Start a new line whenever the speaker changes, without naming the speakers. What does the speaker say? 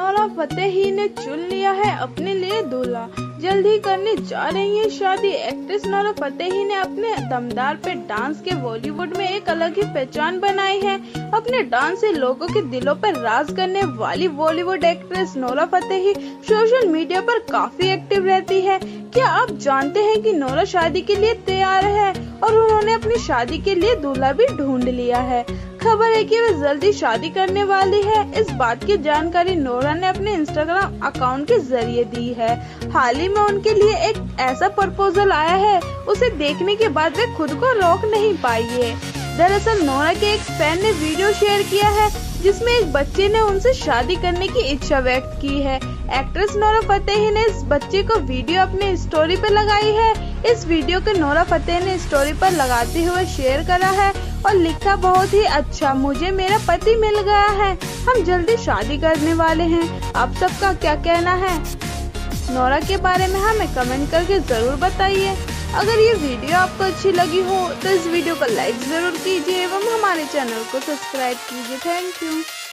Nora Fatehi ने चुन लिया है अपने लिए दूल्हा। जल्द ही करने जा रही है शादी। एक्ट्रेस नोरा फतेही ने अपने दमदार पे डांस के बॉलीवुड में एक अलग ही पहचान बनाई है। अपने डांस से लोगों के दिलों पर राज करने वाली Bollywood actress Nora Fatehi social media पर काफी एक्टिव रहती है। क्या आप जानते हैं कि नोरा शादी के लिए तैयार है और उन्होंने अपनी शादी के लिए दूल्हा भी ढूंढ लिया है। खबर है कि वे जल्दी शादी करने वाली है। इस बात की जानकारी नोरा ने अपने इंस्टाग्राम अकाउंट के जरिए दी है। हाल ही में उनके लिए एक ऐसा प्रपोजल आया है, उसे देखने के बाद वे खुद को रोक नहीं पाई है। दरअसल नोरा के एक फैन ने वीडियो शेयर किया है जिसमें एक बच्चे ने उनसे शादी करने की इच्छा व्यक्त की है। एक्ट्रेस नोरा फतेही ने इस बच्चे को वीडियो अपने स्टोरी पर लगाई है। इस वीडियो को नोरा फतेही ने स्टोरी पर लगाते हुए शेयर करा है और लिखा, बहुत ही अच्छा, मुझे मेरा पति मिल गया है, हम जल्दी शादी करने वाले हैं। आप सबका क्या कहना है नोरा के बारे में हमें कमेंट करके जरूर बताइए। अगर ये वीडियो आपको अच्छी लगी हो तो इस वीडियो को लाइक जरूर कीजिए एवं हमारे चैनल को सब्सक्राइब कीजिए। Thank you.